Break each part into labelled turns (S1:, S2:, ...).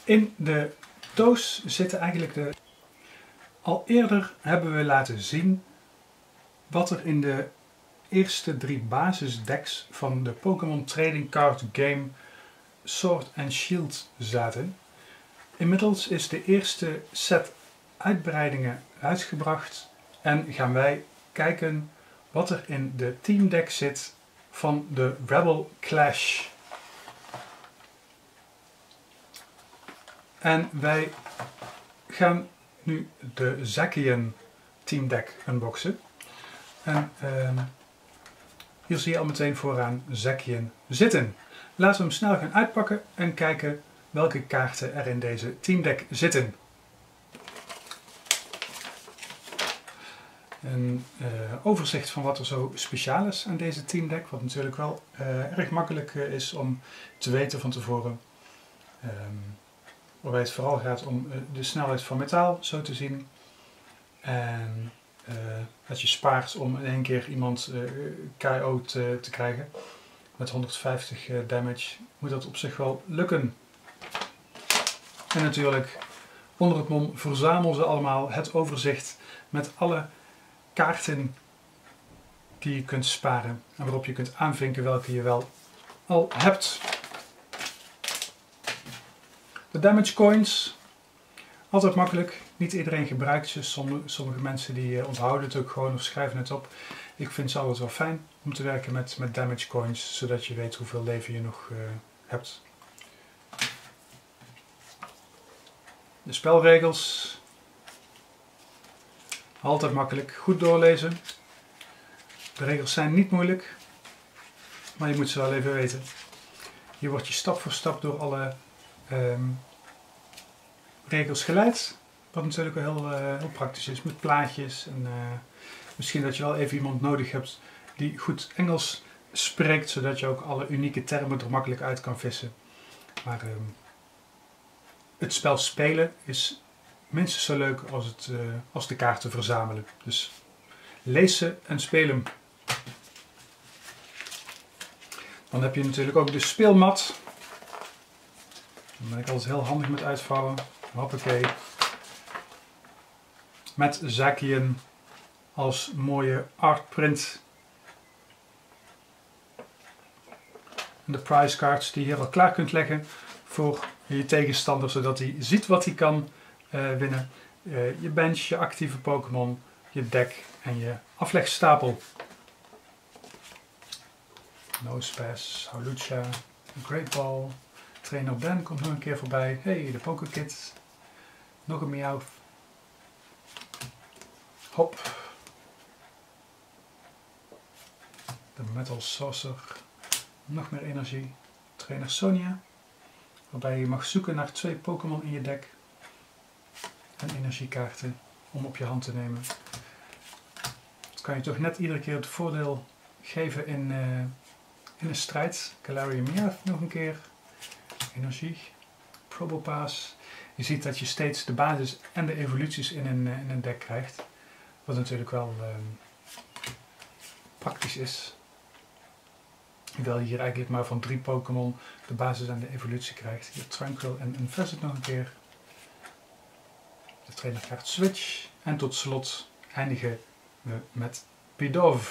S1: In de doos zitten eigenlijk de... Al eerder hebben we laten zien wat er in de eerste 3 basisdecks van de Pokémon Trading Card Game Sword and Shield zaten. Inmiddels is de eerste set uitbreidingen uitgebracht en gaan wij kijken wat er in de teamdeck zit van de Rebel Clash. En wij gaan nu de Zacian teamdeck unboxen. En hier zie je al meteen vooraan Zacian zitten. Laten we hem snel gaan uitpakken en kijken welke kaarten er in deze teamdeck zitten. Een overzicht van wat er zo speciaal is aan deze teamdeck. Wat natuurlijk wel erg makkelijk is om te weten van tevoren. Waarbij het vooral gaat om de snelheid van metaal zo te zien. En dat je spaart om in één keer iemand KO te krijgen. Met 150 damage moet dat op zich wel lukken. En natuurlijk onder het mom verzamel ze allemaal het overzicht met alle kaarten die je kunt sparen. En waarop je kunt aanvinken welke je wel al hebt. De damage coins. Altijd makkelijk. Niet iedereen gebruikt ze. Sommige mensen die onthouden het ook gewoon of schrijven het op. Ik vind ze altijd wel fijn om te werken met damage coins. Zodat je weet hoeveel leven je nog hebt. De spelregels. Altijd makkelijk. Goed doorlezen. De regels zijn niet moeilijk. Maar je moet ze wel even weten. Hier word je stap voor stap door alle regels geleid. Wat natuurlijk wel heel praktisch is met plaatjes. En misschien dat je wel even iemand nodig hebt die goed Engels spreekt. Zodat je ook alle unieke termen er makkelijk uit kan vissen. Maar het spel spelen is minstens zo leuk als de kaarten verzamelen. Dus lees ze en speel hem. Dan heb je natuurlijk ook de speelmat. Daar ben ik altijd heel handig met uitvouwen. Hoppakee. Met Zacian als mooie artprint. En de prize cards die je hier al klaar kunt leggen voor je tegenstander, zodat hij ziet wat hij kan winnen. Je bench, je actieve Pokémon, je deck en je aflegstapel. Nosepass, Hawlucha, Great Ball, Trainer Dan komt nog een keer voorbij. Hey, de Pokekit. Nog een Meowth. Hop. De Metal Saucer. Nog meer energie. Trainer Sonia. Waarbij je mag zoeken naar 2 Pokémon in je deck. En energiekaarten om op je hand te nemen. Dat kan je toch net iedere keer het voordeel geven in een strijd. Galarian Meowth nog een keer. Energie. Probopass. Je ziet dat je steeds de basis en de evoluties in een deck krijgt. Wat natuurlijk wel praktisch is. Terwijl je hier eigenlijk maar van 3 Pokémon de basis en de evolutie krijgt. Hier Tranquil en Infested nog een keer. De trainerkaart Switch. En tot slot eindigen we met Pidove.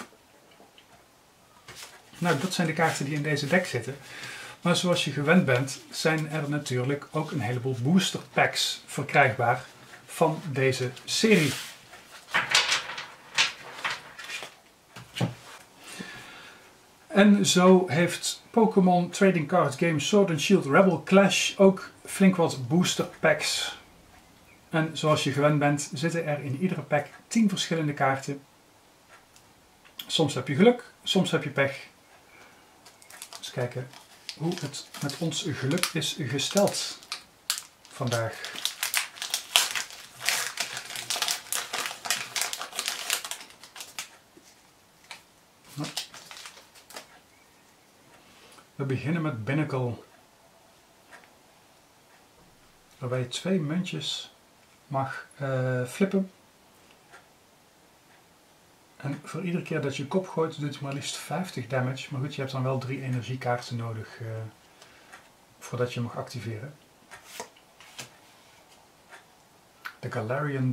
S1: Nou, dat zijn de kaarten die in deze deck zitten. Maar zoals je gewend bent, zijn er natuurlijk ook een heleboel booster packs verkrijgbaar van deze serie. En zo heeft Pokémon Trading Card Game Sword and Shield Rebel Clash ook flink wat booster packs. En zoals je gewend bent, zitten er in iedere pack 10 verschillende kaarten. Soms heb je geluk, soms heb je pech. Eens kijken hoe het met ons geluk is gesteld vandaag. We beginnen met Binnacle. Waarbij je 2 muntjes mag flippen. En voor iedere keer dat je kop gooit, doet het maar liefst 50 damage. Maar goed, je hebt dan wel 3 energiekaarten nodig voordat je mag activeren. de Galarian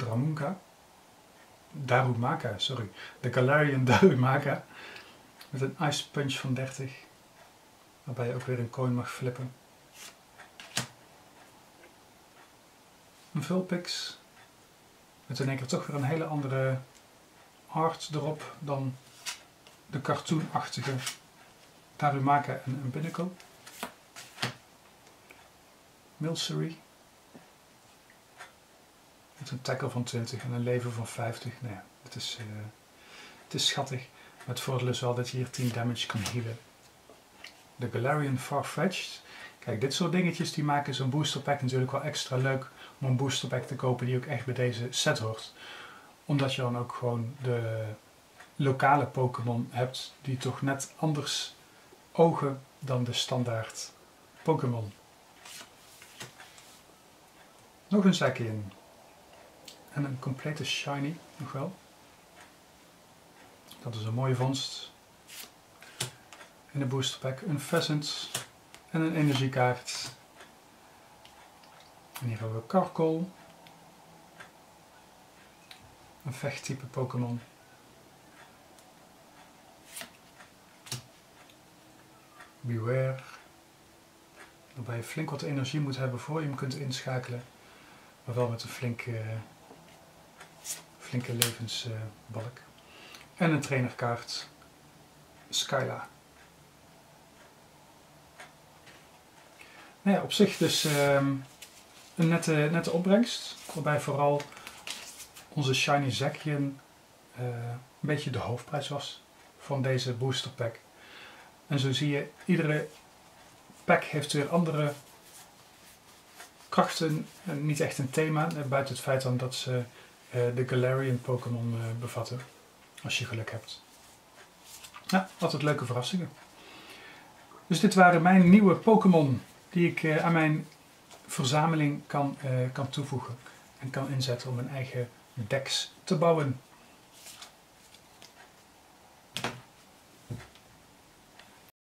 S1: Darumaka, sorry. De Galarian Darumaka. Met een Ice Punch van 30. Waarbij je ook weer een coin mag flippen. Een Vulpix. Met in één keer toch weer een hele andere art erop dan de cartoonachtige Darumaka en een Pinnacle. Milcery. Met een tackle van 20 en een leven van 50. Nou ja, het is schattig. Maar het voordeel is wel dat je hier 10 damage kan healen. De Galarian Farfetch'd. Kijk, dit soort dingetjes die maken zo'n booster pack natuurlijk wel extra leuk om een booster pack te kopen die ook echt bij deze set hoort. Omdat je dan ook gewoon de lokale Pokémon hebt die toch net anders ogen dan de standaard Pokémon. Nog een Zacian. En een complete shiny nog wel. Dat is een mooie vondst. In de booster pack een Pheasant en een energiekaart. En hier hebben we Karkol. Een vechttype Pokémon. Beware. Waarbij je flink wat energie moet hebben voor je hem kunt inschakelen. Maar wel met een flinke levensbalk. En een trainerkaart. Skyla. Nou ja, op zich dus een nette opbrengst. Waarbij vooral onze Shiny Zacian een beetje de hoofdprijs was van deze booster pack. En zo zie je, iedere pack heeft weer andere krachten. Niet echt een thema, buiten het feit dan dat ze de Galarian Pokémon bevatten. Als je geluk hebt. Ja, altijd leuke verrassingen. Dus dit waren mijn nieuwe Pokémon die ik aan mijn verzameling kan toevoegen. En kan inzetten om mijn eigen decks te bouwen.